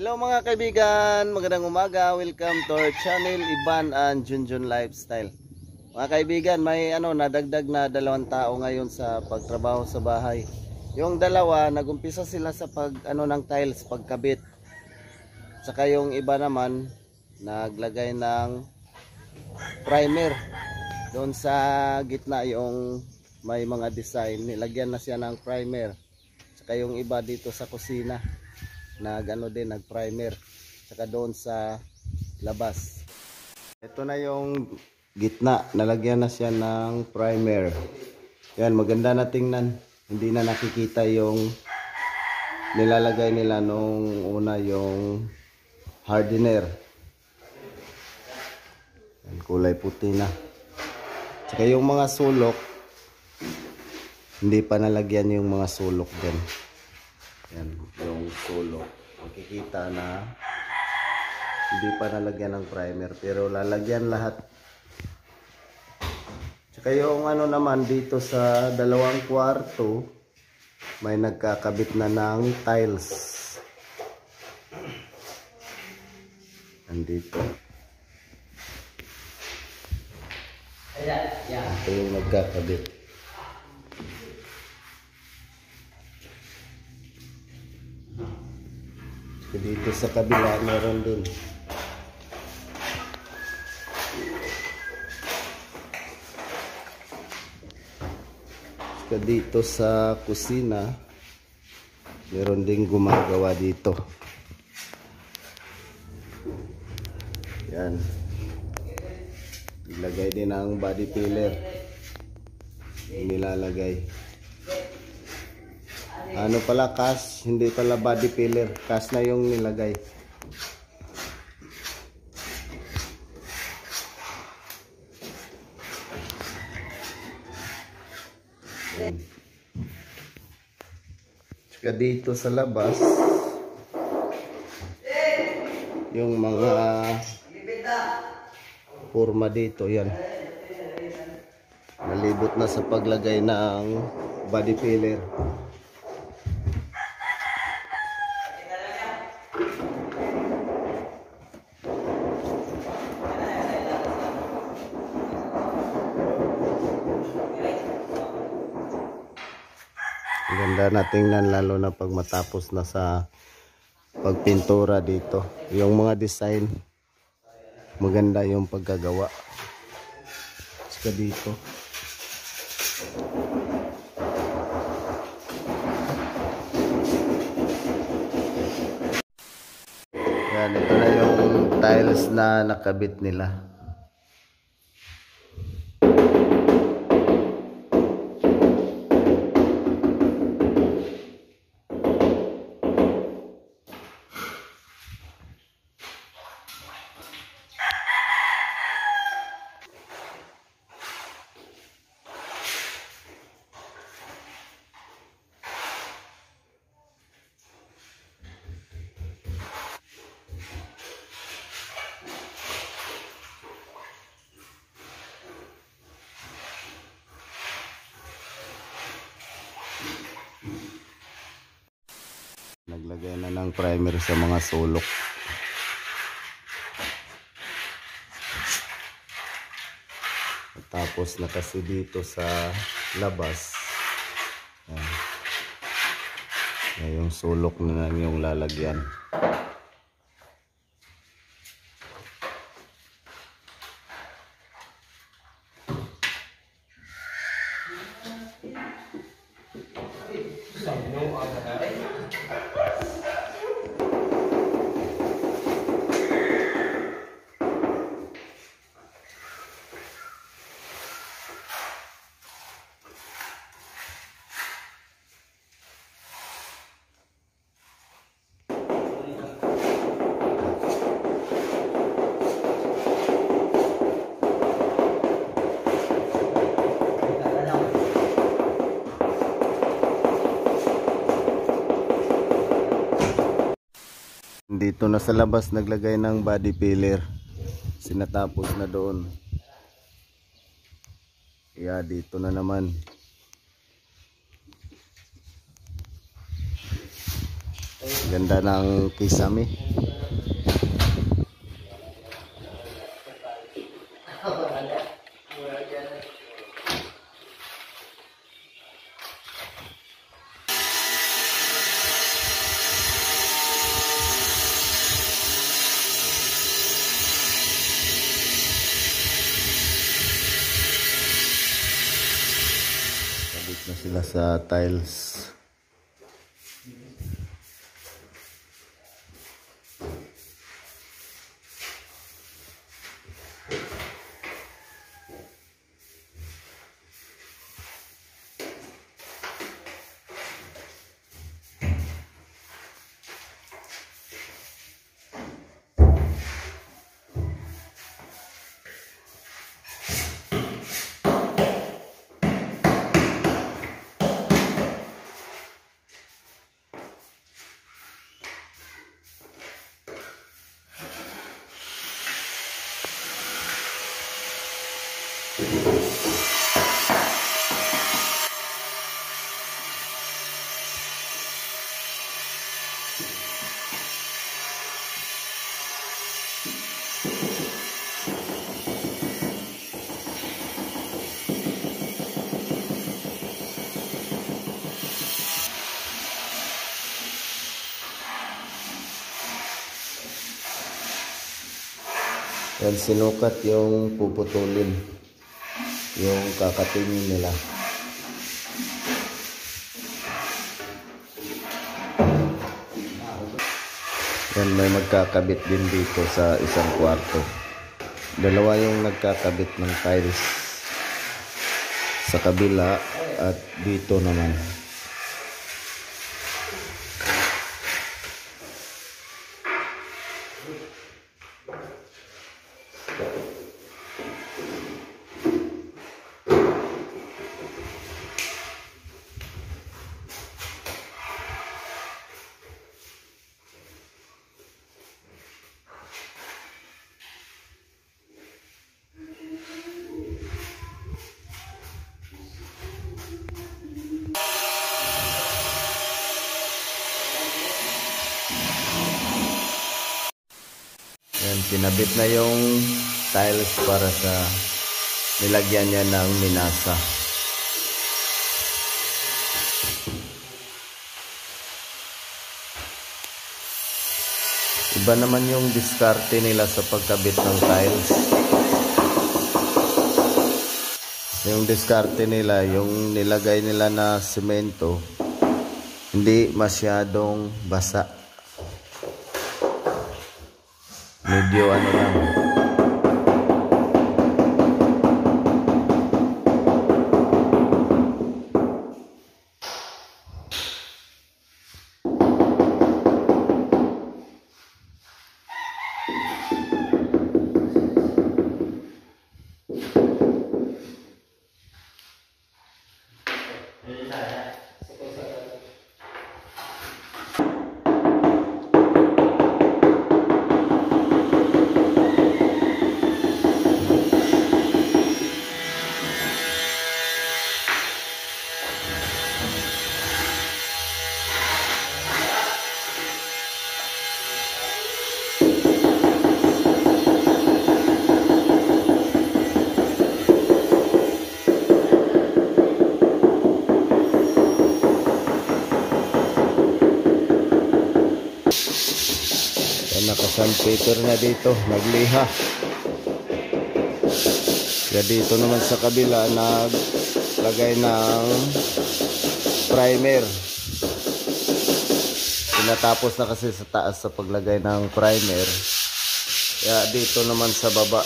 Hello mga kaibigan, magandang umaga. Welcome to our channel, Ivan and Junjun Lifestyle. Mga kaibigan, may nadagdag na 2 tao ngayon sa pagtrabaho sa bahay. Yung dalawa, nagumpisa sila sa ng tiles, pagkabit. Saka yung iba naman, naglagay ng primer. Doon sa gitna yung may mga design, nilagyan na siya ng primer. Saka yung iba dito sa kusina, nag primer, saka doon sa labas. Ito na yung gitna, nalagyan na siya ng primer. Yan, maganda na tingnan. Hindi na nakikita yung nilalagay nila nung una, yung hardener. Yan, kulay puti na. Saka yung mga sulok, hindi pa nalagyan yung mga sulok din. Yan, yung sulok. Makikita na hindi pa nalagyan ng primer, pero lalagyan lahat. Tsaka yung naman dito sa 2 kwarto, may nagkakabit na ng tiles. Nandito. Ito yung nagkakabit. Dito sa kabila meron din. Dito sa kusina meron ding gumagawa dito. Yan. Ilagay din ang body filler. Nilalagay. Ano pala, cast, hindi pala body filler, cast na yung nilagay. Tsaka dito sa labas, yung mga forma dito, yan. Nalibot na sa paglagay ng body filler. Ganda na tingnan, lalo na pag matapos na sa pagpintura dito. Yung mga design, maganda yung pagkagawa. Saka dito. Yan, ito na yung tiles na nakabit nila. Naglagay na ng primer sa mga sulok. Tapos na kasi dito sa labas. Yung sulok na lang yung lalagyan. Dito na sa labas naglagay ng body filler. Sinatapos na doon. Kaya dito na naman. Ganda ng kisame. Kabit na sila sa tiles. Yan, sinukat yung puputulin, yung kakatingin nila. Yan, may magkakabit din dito sa isang kwarto. Dalawa yung nagkakabit ng tiles sa kabila at dito naman. Yan, pinabit na yung tiles para sa nilagyan niya ng minasa. Iba naman yung diskarte nila sa pagkabit ng tiles. Yung diskarte nila, yung nilagay nila na semento, hindi masyadong basa. Medyo ano lang. Naka-sandpaper na dito, nagliha. Kaya dito naman sa kabila naglagay ng primer. Tinatapos na kasi sa taas sa paglagay ng primer. Kaya dito naman sa baba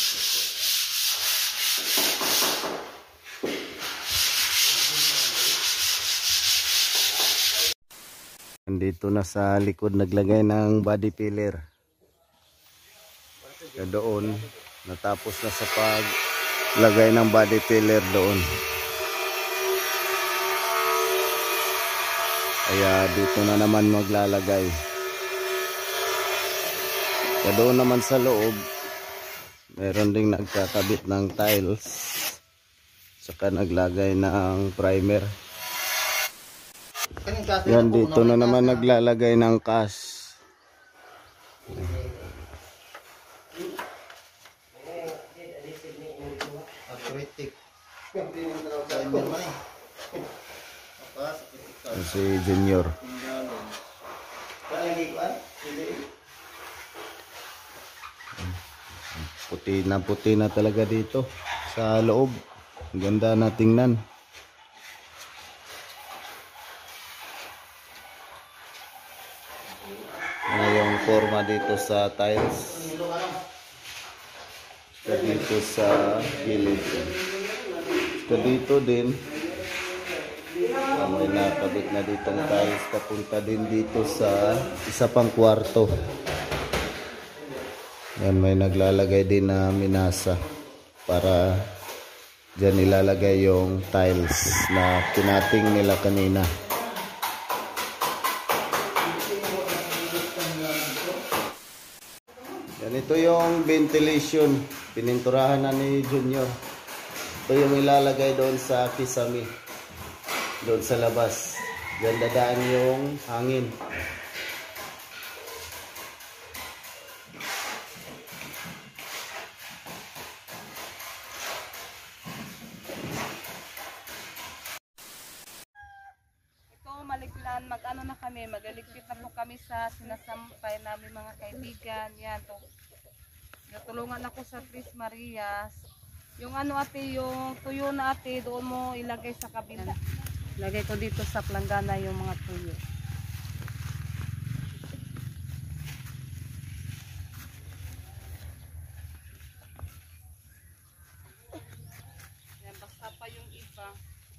dito na sa likod naglagay ng body filler. Kaya doon natapos na sa paglagay ng body filler doon. Kaya dito na naman maglalagay. Kaya doon naman sa loob meron ding nagkakabit ng tiles saka naglagay ng primer. Yan, dito na naman naglalagay ng cash. Si Junior. Puti na talaga dito sa loob. Ang ganda na tingnan. Yung forma dito sa tiles. Dito sa gilid. Dito din. May nakabit na ditong tiles. Papunta din dito sa isa pang kwarto. Yan, may naglalagay din na minasa para dyan ilalagay yung tiles na tinating nila kanina. Yan, ito yung ventilation. Pininturahan na ni Junior. Ito yung ilalagay doon sa kisame. Doon sa labas. Diyan dadaan yung hangin. Maliglan, mag-ano na kami, magaligpit na po kami sa sinasampay namin mga kaibigan. Yan, natulungan ako sa Tres Marias. Yung ano ate, yung tuyo na ate, doon mo ilagay sa kabila. Ilagay ko dito sa planggana yung mga tuyo. Yan, basta pa yung iba.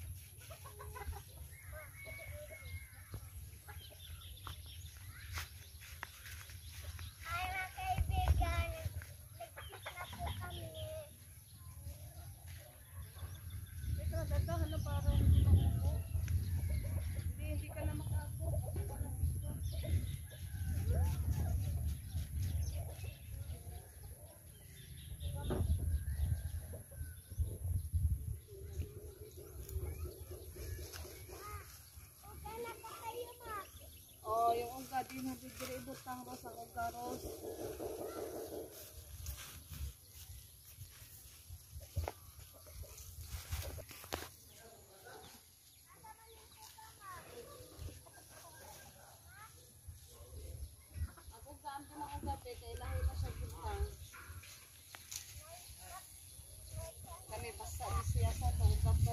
Hindi ka na makaako. Oh, yung uga din nabibili butang ros ang uga ros. Kami basta di siya sa tungkap to.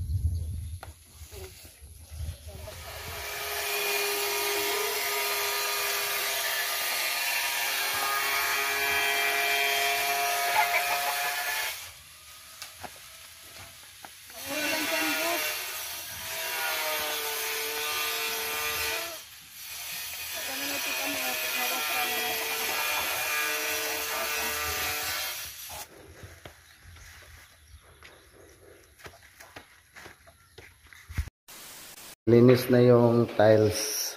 Linis na yung tiles.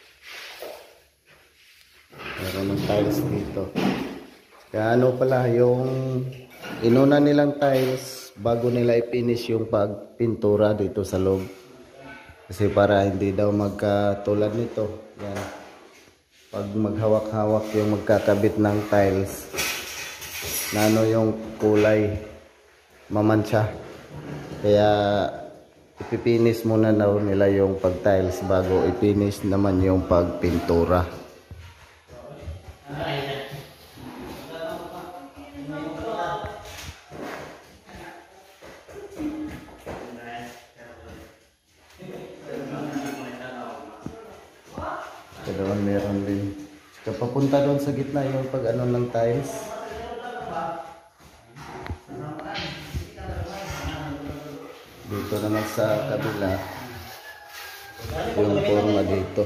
Meron ng tiles dito. Kaya ano pala, yung inuna nilang tiles bago nila i-finish yung pagpintura dito sa loob. Kasi para hindi daw magkatulad nito. Yan. Pag maghawak-hawak yung magkakabit ng tiles, na ano yung kulay, mamansya. Kaya ipipinis muna daw nila yung pag-tiles bago ipinis naman yung pagpintura. Ito doon meron din. Papunta doon sa gitna yung pag-ano ng tiles. Dito naman sa kabila yung forma dito.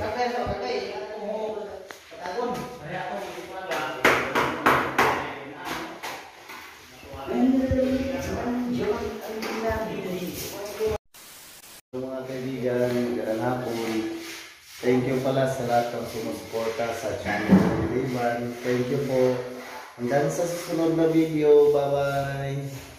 Mga kaibigan, magandang hapon. Thank you pala sa lahat ng sumusuporta sa channel ng Iban. Thank you po. Hanggang sa susunod na video. Bye bye.